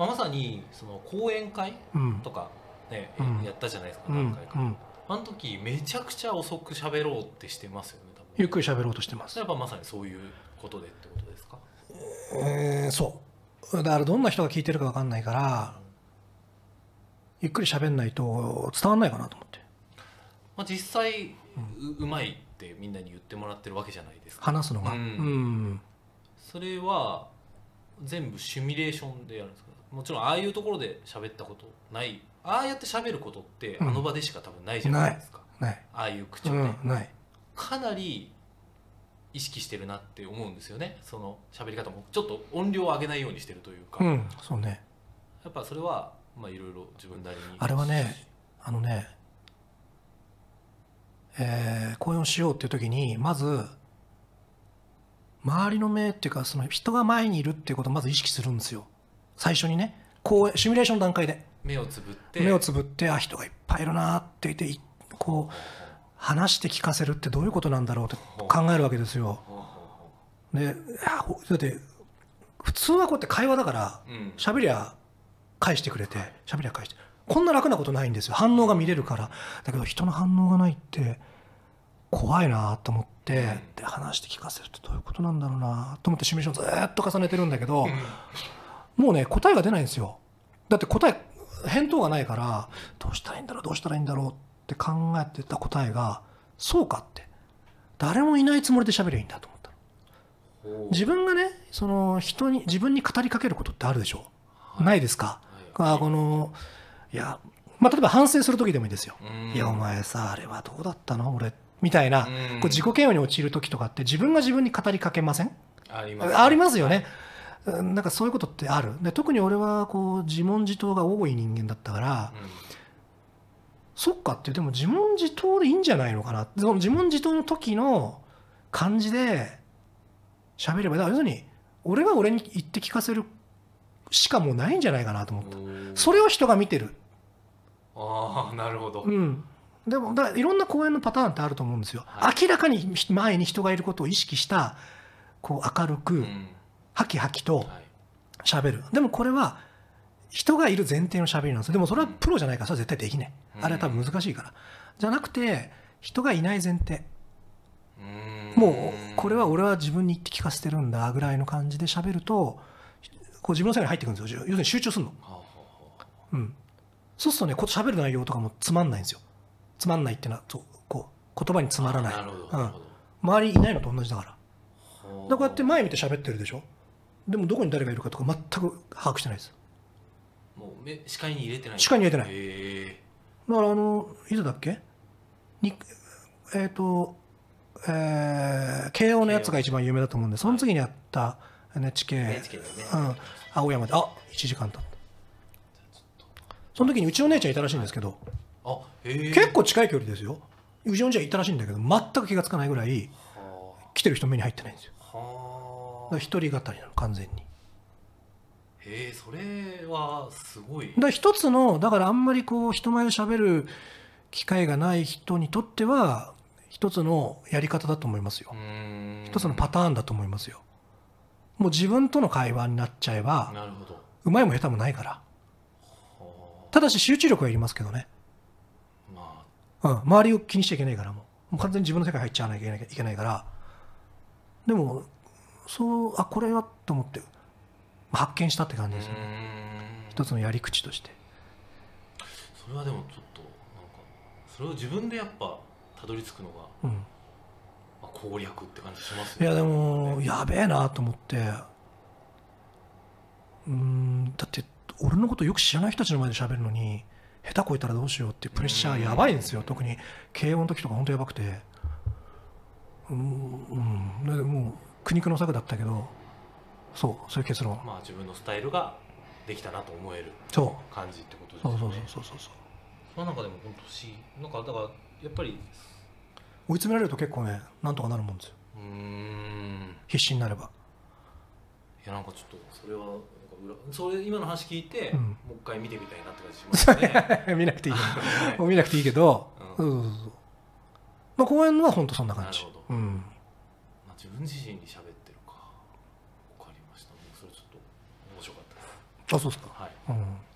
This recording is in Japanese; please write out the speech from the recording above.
まあ、まさにその講演会うんとかね、 うんやったじゃないですか、 うん何回か。 うんあの時めちゃくちゃ遅く喋ろうってしてますよね、多分。 ゆっくり喋ろうとしてます。 やっぱまさにそういうことでってことですか？ そうだからどんな人が聞いてるか分かんないからゆっくり喋んないと伝わんないかなと思って。 まあ、実際うまいってみんなに言ってもらってるわけじゃないですか。 話すのが、 それは全部シミュレーションでやるんですか？もちろんああいうところで喋ったことない、ああやって喋ることってあの場でしか多分ないじゃないですか、 ないああいう口調で、 ないかなり意識してるなって思うんですよね。その喋り方もちょっと音量を上げないようにしてるというか、 そうね。 やっぱそれはまあいろいろ自分なりにあれはね講演をしようっていう時にまず周りの目っていうかその人が前にいるっていうことをまず意識するんですよ、最初にね。シミュレーションの段階で目をつぶってあ人がいっぱいいるなって言ってこう話して聞かせるってどういうことなんだろうって考えるわけですよ。でだって普通はこうやって会話だから喋りゃ返してくれて喋りゃ返してこんな楽なことないんですよ、反応が見れるから。だけど人の反応がないって怖いなと思って、で話して聞かせるってどういうことなんだろうなと思ってシミュレーションずっと重ねてるんだけど、もうね答えが出ないんですよ。だって返答がないからどうしたらいいんだろうって考えてた答えがそうかって誰もいないつもりで喋りゃいいんだと思ったの。自分がねその自分に語りかけることってあるでしょ、ないですか？いや例えば反省する時でもいいですよ。いやお前さあれはどうだったの俺みたいなこう自己嫌悪に陥る時とかって自分が自分に語りかけません？ ありますね。 ありますよね。なんかそういうことってある。で特に俺はこう自問自答が多い人間だったから、そっかってでも自問自答でいいんじゃないのかな。その自問自答の時の感じで喋れば、だから要するに俺が俺に言って聞かせるしかもうないんじゃないかなと思った。それを人が見てる。 ああなるほど。 でもだからいろんな講演のパターンってあると思うんですよ、明らかに前に人がいることを意識したこう明るく、ハキハキと喋る。でもこれは人がいる前提の喋りなんですよ。でもそれはプロじゃないからそれは絶対できない、あれは多分難しいからじゃなくて人がいない前提、もうこれは俺は自分に言って聞かせてるんだぐらいの感じで喋るとこう自分の世界に入ってくるんですよ。要するに集中するの。そうするとね喋る内容とかもつまんないんですよ。つまんないっていうのはこう言葉に詰まらない。周りいないのと同じだから。こうやって前見て喋ってるでしょ。でもどこに誰がいるかとか全く把握してないです。 もう視界に入れてない。 視界に入れてない。だからいつだっけ慶応のやつが一番有名だと思うんで、その次にやった NHK、青山で1時間経った。その時にうちの姉ちゃんいたらしいんですけど、結構近い距離ですよ。うちの姉ちゃんいたらしいんだけど全く気がつかないぐらい来てる人目に入ってないんですよ。一人語りなの完全に。 それはすごい。 一つのだからあんまりこう人前で喋る機会がない人にとっては一つのやり方だと思いますよ。一つのパターンだと思いますよ。もう自分との会話になっちゃえばうまいも下手もないから。ただし集中力がいりますけどね。周りを気にしちゃいけないからもう完全に自分の世界入っちゃわなきゃいけないから。でもこれはと思って発見したって感じですよね。一つのやり口として。 それはでもちょっとなんかそれを自分でやっぱたどり着くのが、攻略って感じしますね。 いやでもやべえなと思って、だって俺のことよく知らない人たちの前で喋るのに下手こいたらどうしようっていうプレッシャーやばいんですよ。特に慶応の時とか本当やばくて、でもう苦肉の策だったけど、そういう結論。 自分のスタイルができたなと思える感じってことですよね。そうなんかでも本当なんかだからやっぱり追い詰められると結構ねなんとかなるもんですよ。必死になれば。 いやなんかちょっとそれはそれ今の話聞いて、もう一回見てみたいなって感じしますね。 見なくていい見なくていいけど、公演は本当そんな感じ。 自分自身に喋ってるか。わかりました。それちょっと面白かったです。 あ、そうですか。 はい、 うん